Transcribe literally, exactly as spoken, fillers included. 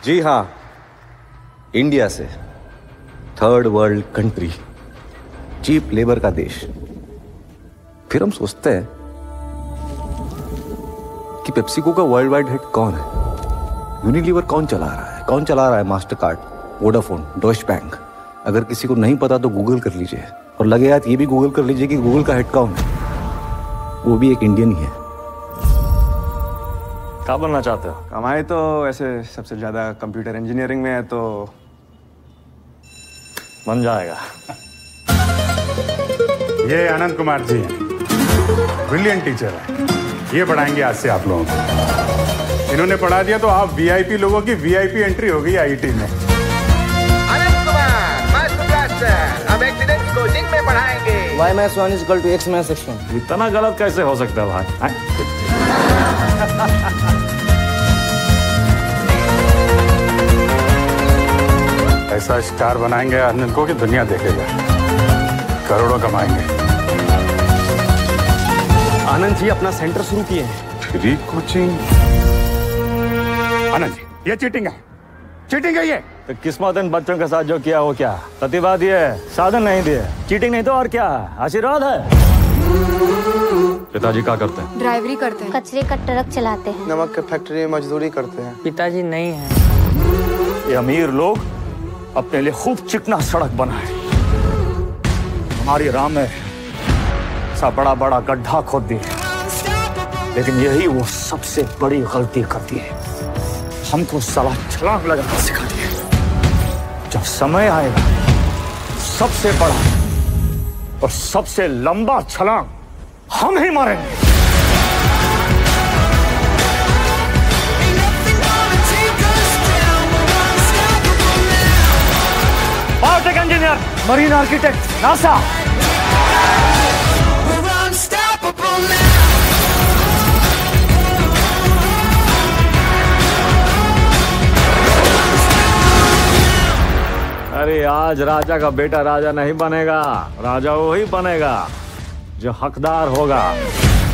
जी हाँ, इंडिया से, third world country, cheap labour का देश। फिर हम सोचते हैं कि पेप्सिको का वर्ल्ड वाइड हिट कौन है, यूनिलीवर कौन चला रहा है, कौन चला रहा है Mastercard, Vodafone, Deutsche Bank. अगर किसी को नहीं पता तो गूगल कर लीजिए, और लगे यार ये भी गूगल कर लीजिए कि गूगल का हिट कौन है, वो भी एक इंडियन ही है। क्या बनना चाहते हो? कमाई तो ऐसे सबसे ज्यादा कंप्यूटर इंजीनियरिंग में है, तो बन जाएगा। ये आनंद कुमार जी हैं, ब्रिलियंट टीचर हैं। ये पढ़ाएंगे आज से आप लोगों को। इन्होंने पढ़ा दिया तो आप वीआईपी लोगों की वीआईपी एंट्री हो गई आईटी में। आनंद कुमार, मास्टर ब्लास्टर, अब एक्सीडेंट कोचिंग में पढ़ाएंगे। Y max one is equal to X max x one। इतना गलत कैसे हो सकता है भाई? ऐसा स्टार बनाएंगे आनंद को कि दुनिया देखेगा, करोड़ों कमाएंगे। आनंद जी अपना सेंटर शुरू किए हैं। Free coaching? आनंद जी, ये चीटिंग है, चीटिंग है ये। तो किस्मत इन बच्चों के साथ जो किया वो क्या? प्रतिभा दिए, साधन नहीं दिए। चीटिंग नहीं तो और क्या? आशीर्वाद है। पिताजी क्या करते हैं? ड्राइवरी करते हैं। कचरे का ट्रक चलाते हैं। नमक के फैक्ट्री में मजदूरी करते हैं। पिताजी नहीं है। ये अमीर लोग अपने लिए खूब चिकना सड़क बनाए, हमारी राह में सा बड़ा बड़ा गड्ढा खोद दिए। लेकिन यही वो सबसे बड़ी गलती करती है, हमको साला छलांग लगाना सिखा दिए। जब समय आएगा सबसे बड़ा और सबसे लंबा छलांग हम ही मारेंगे। Biotech engineer, marine architect, NASA. अरे आज राजा का बेटा राजा नहीं बनेगा, राजा वही बनेगा जो हकदार होगा।